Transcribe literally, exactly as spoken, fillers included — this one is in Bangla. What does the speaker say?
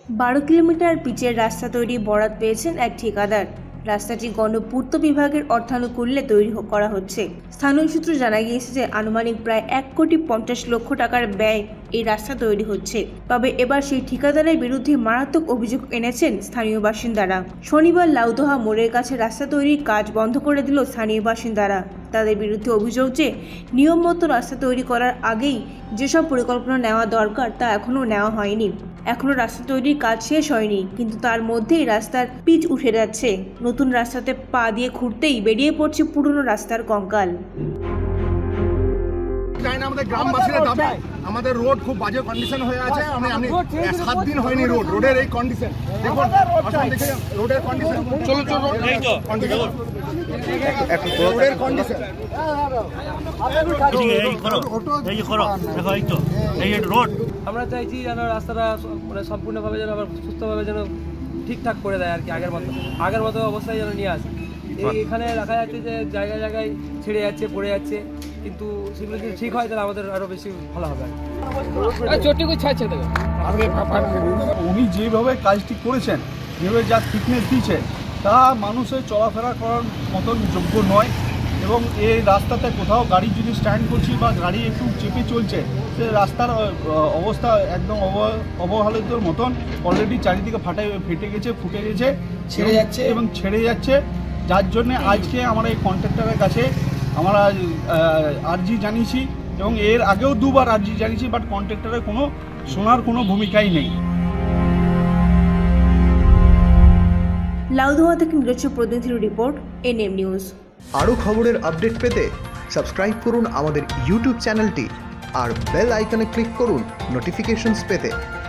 বারো কিলোমিটার পিচের রাস্তা তৈরি বরাত পেয়েছেন এক ঠিকাদার। রাস্তাটি গণপূর্ত বিভাগের অর্থানুকূল্যে তৈরি করা হচ্ছে। স্থানীয় সূত্রে জানা গিয়েছে যে আনুমানিক প্রায় এক কোটি পঞ্চাশ লক্ষ টাকার ব্যয় এই রাস্তা তৈরি হচ্ছে। তবে এবার সেই ঠিকাদারের বিরুদ্ধে মারাত্মক অভিযোগ এনেছেন স্থানীয় বাসিন্দারা। শনিবার লাউদোহা মোড়ের কাছে রাস্তা তৈরির কাজ বন্ধ করে দিল স্থানীয় বাসিন্দারা। তাদের বিরুদ্ধে অভিযোগ যে নিয়ম মতো রাস্তা তৈরি করার আগেই যেসব পরিকল্পনা নেওয়া দরকার তা এখনও নেওয়া হয়নি। এখনো রাস্তা তৈরির কাজ শেষ হয়নি, কিন্তু তার মধ্যেই রাস্তার পিচ উঠে যাচ্ছে। নতুন রাস্তাতে পা দিয়ে খুঁড়তেই বেরিয়ে পড়ছে পুরনো রাস্তার কঙ্কাল। আমাদের গ্রামবাসীরা দাবি, আমাদের রোড খুব বাজে কন্ডিশন হয়ে আছে। আমি আমি সাত দিন হয়নি রোড রোডের এই কন্ডিশন দেখুন, রোডের কন্ডিশন চলো চলো এই তো কন্ডিশন রোডের কন্ডিশন এই করো এই করো দেখো এই তো এই রোড। আমরা চাইছি যেন রাস্তাটা মানে সম্পূর্ণভাবে যেন আবার সুস্থভাবে যেন ঠিকঠাক করে দেয় আর কি, আগের মতো আগের মতো অবস্থায় যেন নিয়ে আসে। এই এখানে দেখা যাচ্ছে যে জায়গায় জায়গায় ছেড়ে যাচ্ছে, পড়ে যাচ্ছে, কিন্তু সেগুলো যদি ঠিক হয় তাহলে আমাদের আরো বেশি ভালো হবে। উনি যেভাবে কাজটি করেছেন, যেভাবে যা থিকনেস দিয়েছে তা মানুষের চলাফেরা করার মতন যোগ্য নয়। এবং এই রাস্তাতে কোথাও গাড়ি যদি স্ট্যান্ড করছি বা গাড়ি একটু চেপে চলছে, সে রাস্তার অবস্থা একদম অবহেলিতর মতন। অলরেডি চারিদিকে ফাটাই ফেটে গেছে, ফুটে গেছে, ছেড়ে যাচ্ছে এবং ছেড়ে যাচ্ছে। যার জন্যে আজকে আমরা এই কন্ট্রাক্টরের কাছে আমরা আর্জি জানিয়েছি এবং এর আগেও দুবার আর্জি জানিয়েছি, বাট কন্ট্রাক্টরের কোনো শোনার কোনো ভূমিকাই নেই। লাউদোহা থেকে নিজস্ব প্রতিনিধির রিপোর্ট, এনএম নিউজ। আরও খবরের আপডেট পেতে সাবস্ক্রাইব করুন আমাদের ইউটিউব চ্যানেলটি আর বেল আইকনে ক্লিক করুন নোটিফিকেশনস পেতে।